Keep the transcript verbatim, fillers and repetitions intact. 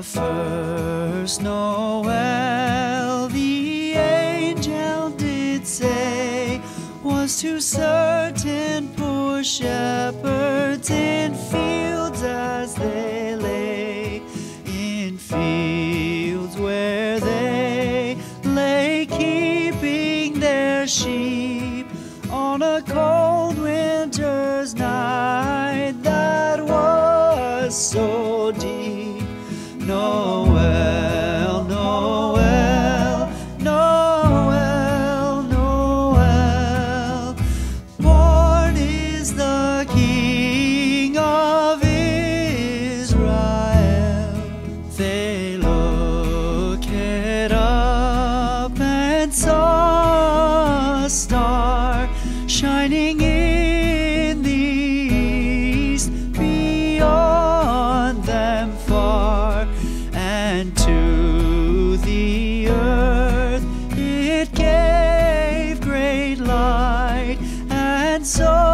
The first Noel, the angel did say, was to certain poor shepherds in fields as they lay, in fields where they lay keeping their sheep on a cold winter's night that was so deep. Noel, Noel, Noel, Noel, born is the King of Israel. They looked up and saw a star shining in the east beyond them far. And to the earth it gave great light, and so